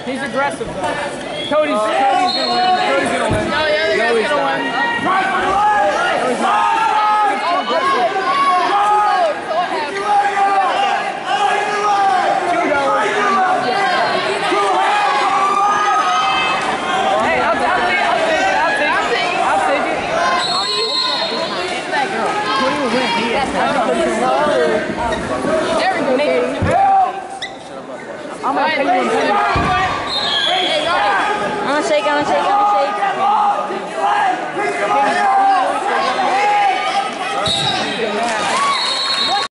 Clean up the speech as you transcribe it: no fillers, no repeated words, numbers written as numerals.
He's aggressive though. Cody's gonna win. Cody's gonna win. No, the other guy's gonna win. Cody's not. I'm gonna shake.